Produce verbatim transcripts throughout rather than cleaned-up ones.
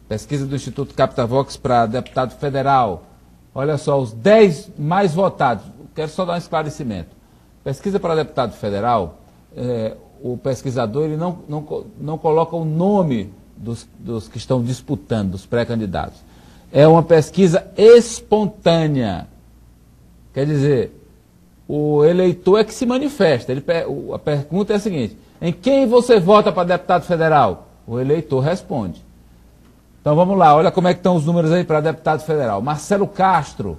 pesquisa do Instituto Capitavox para deputado federal. Olha só, os dez mais votados. Quero só dar um esclarecimento. Pesquisa para deputado federal, é, o pesquisador ele não, não, não coloca o nome dos, dos que estão disputando, dos pré-candidatos. É uma pesquisa espontânea. Quer dizer, o eleitor é que se manifesta. Ele, a pergunta é a seguinte: em quem você vota para deputado federal? O eleitor responde. Então vamos lá, olha como é que estão os números aí para deputado federal. Marcelo Castro,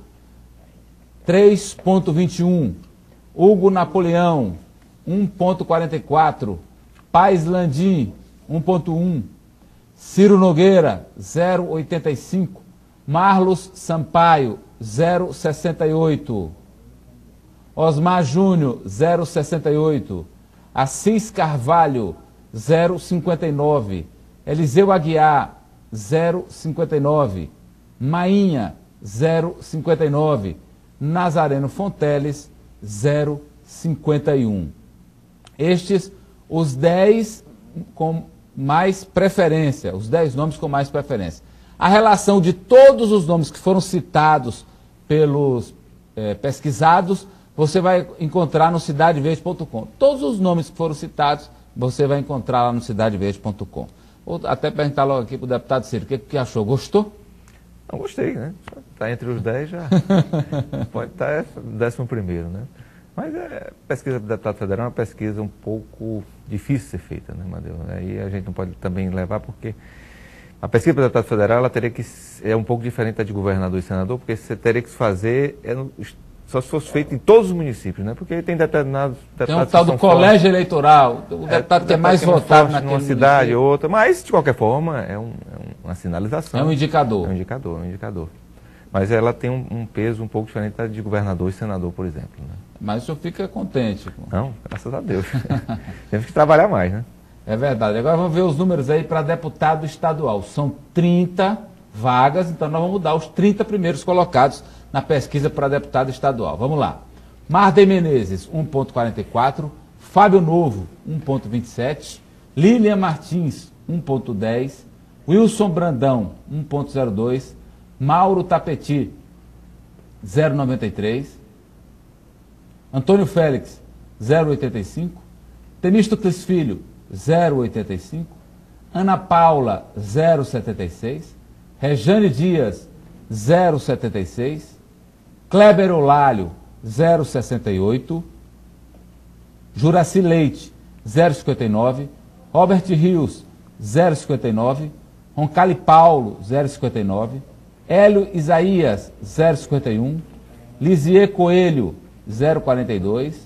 três vírgula vinte e um. Hugo Napoleão, um vírgula quarenta e quatro. Paes Landim, um vírgula um. Ciro Nogueira, zero vírgula oitenta e cinco. Marlos Sampaio, zero vírgula sessenta e oito. Osmar Júnior, zero vírgula sessenta e oito. Assis Carvalho, zero vírgula cinquenta e nove. Eliseu Aguiar, zero vírgula cinquenta e nove. Mainha, zero vírgula cinquenta e nove. Nazareno Fonteles, zero vírgula cinquenta e um. Estes, os dez com mais preferência, os dez nomes com mais preferência. A relação de todos os nomes que foram citados pelos eh, pesquisados, você vai encontrar no cidade verde ponto com. Todos os nomes que foram citados, você vai encontrar lá no cidade verde ponto com. Vou até perguntar logo aqui para o deputado Ciro, o que, que achou? Gostou? Não, gostei, né? Está entre os dez já. Pode estar décimo primeiro, né? Mas a pesquisa do deputado federal é uma pesquisa um pouco difícil de ser feita, né, Madeu? Aí a gente não pode também levar, porque a pesquisa do deputado federal ela teria que é um pouco diferente da de governador e senador, porque você teria que fazer é no, só se fosse feito em todos os municípios, né? Porque tem determinados deputados. Tem um tal do colégio eleitoral, o deputado é, que é mais votado naquele numa cidade ou outra, mas de qualquer forma é, um, é uma sinalização. É um indicador. É um indicador, é um indicador. Mas ela tem um, um peso um pouco diferente da de governador e senador, por exemplo. Né? Mas o senhor fica contente? Com... Não, graças a Deus. Temos que trabalhar mais, né? É verdade. Agora vamos ver os números aí para deputado estadual. São trinta vagas, então nós vamos dar os trinta primeiros colocados na pesquisa para deputado estadual. Vamos lá. Marden Menezes, um vírgula quarenta e quatro. Fábio Novo, um vírgula vinte e sete. Lilian Martins, um vírgula dez. Wilson Brandão, um vírgula zero dois. Mauro Tapeti, zero vírgula noventa e três. Antônio Félix, zero vírgula oitenta e cinco. Temístocles Filho, zero vírgula oitenta e cinco. Ana Paula, zero vírgula setenta e seis. Rejane Dias, zero vírgula setenta e seis. Kleber Olalho, zero vírgula sessenta e oito. Juraci Leite, zero vírgula cinquenta e nove. Robert Rios, zero vírgula cinquenta e nove. Roncalli Paulo, zero vírgula cinquenta e nove. Hélio Isaías, zero vírgula cinquenta e um. Lisier Coelho, zero vírgula quarenta e dois.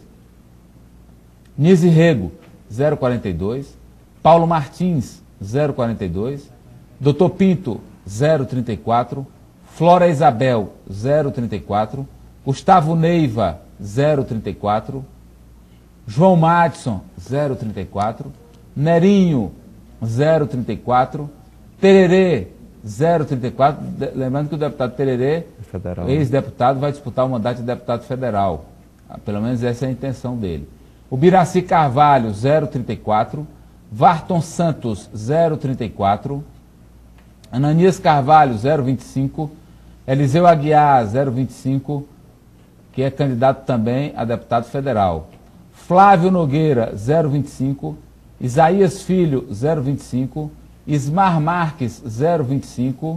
Nise Rego, zero vírgula quarenta e dois. Paulo Martins, zero vírgula quarenta e dois. Doutor Pinto, zero vírgula trinta e quatro. Flora Isabel, zero vírgula trinta e quatro. Gustavo Neiva, zero vírgula trinta e quatro. João Madison, zero vírgula trinta e quatro. Nerinho, zero vírgula trinta e quatro. Tererê, zero vírgula trinta e quatro. Lembrando que o deputado Tererê, ex-deputado, vai disputar o mandato de deputado federal. Pelo menos essa é a intenção dele. O Biraci Carvalho, zero vírgula trinta e quatro. Varton Santos, zero vírgula trinta e quatro. Ananias Carvalho, zero vírgula vinte e cinco. Eliseu Aguiar, zero vírgula vinte e cinco, que é candidato também a deputado federal. Flávio Nogueira, zero vírgula vinte e cinco. Isaías Filho, zero vírgula vinte e cinco. Ismar Marques, zero vírgula vinte e cinco.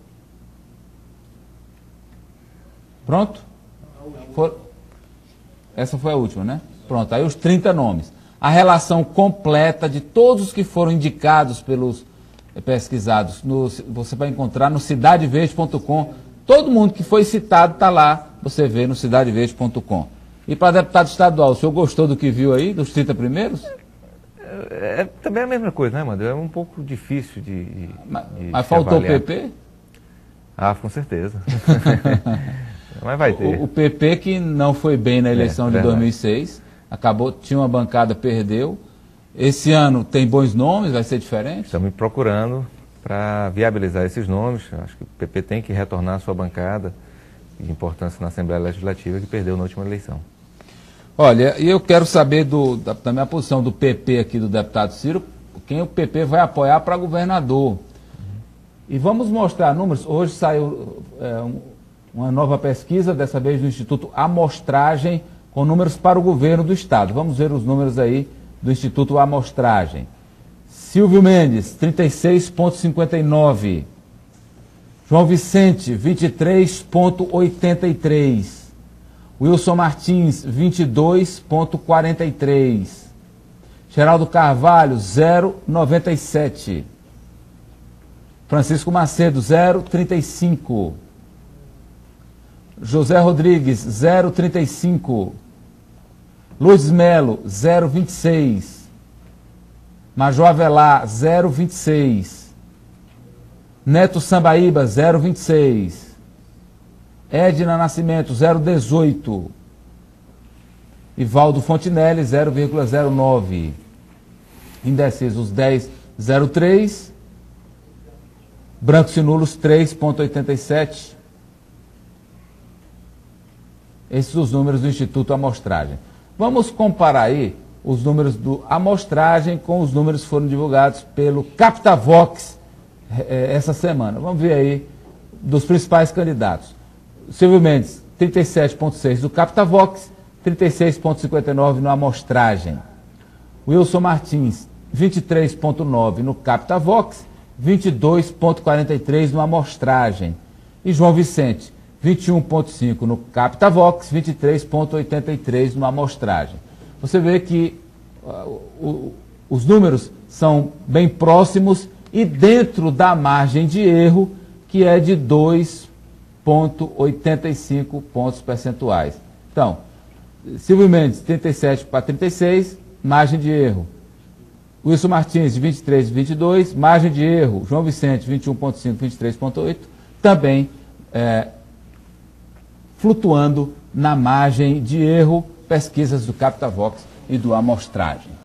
Pronto? For... Essa foi a última, né? Pronto, aí os trinta nomes. A relação completa de todos os que foram indicados pelos pesquisados, no, você vai encontrar no cidade verde ponto com. Todo mundo que foi citado está lá, você vê no cidade verde ponto com. E para deputado estadual, o senhor gostou do que viu aí, dos trinta primeiros? É, é também a mesma coisa, né, Mano? É um pouco difícil de. de mas de mas faltou avaliar. o P P? Ah, com certeza. Mas vai ter. O, o P P que não foi bem na eleição é, de dois mil e seis, acabou, tinha uma bancada, perdeu. Esse ano tem bons nomes, vai ser diferente? Estamos procurando para viabilizar esses nomes. Acho que o P P tem que retornar à sua bancada de importância na Assembleia Legislativa que perdeu na última eleição. Olha, e eu quero saber do, da, da minha posição do P P aqui, do deputado Ciro, quem o P P vai apoiar para governador. E vamos mostrar números. Hoje saiu é, um, uma nova pesquisa, dessa vez do Instituto Amostragem, com números para o governo do Estado. Vamos ver os números aí do Instituto Amostragem. Silvio Mendes, trinta e seis vírgula cinquenta e nove. João Vicente, vinte e três vírgula oitenta e três. Wilson Martins, vinte e dois vírgula quarenta e três. Geraldo Carvalho, zero vírgula noventa e sete. Francisco Macedo, zero vírgula trinta e cinco. José Rodrigues, zero vírgula trinta e cinco. Luiz Melo, zero vírgula vinte e seis. Major Avelar, zero vírgula vinte e seis. Neto Sambaíba, zero vírgula vinte e seis. Edna Nascimento, zero vírgula dezoito. Ivaldo Fontinelli, zero vírgula zero nove. Indecisos, dez vírgula zero três. Brancos e nulos, três vírgula oitenta e sete. Esses são os números do Instituto Amostragem. Vamos comparar aí os números do Amostragem com os números que foram divulgados pelo Captavox eh, essa semana. Vamos ver aí dos principais candidatos. Silvio Mendes, trinta e sete vírgula seis do Captavox, trinta e seis vírgula cinquenta e nove no Amostragem. Wilson Martins, vinte e três vírgula nove no Captavox, vinte e dois vírgula quarenta e três no Amostragem. E João Vicente, vinte e um vírgula cinco no Captavox, vinte e três vírgula oitenta e três no Amostragem. Você vê que uh, o, os números são bem próximos e dentro da margem de erro, que é de dois vírgula oitenta e cinco pontos percentuais. Então, Silvio Mendes, trinta e sete para trinta e seis, margem de erro. Wilson Martins, de vinte e três para vinte e dois, margem de erro. João Vicente, vinte e um vírgula cinco, vinte e três vírgula oito, também é, flutuando na margem de erro, pesquisas do Captavox e do Amostragem.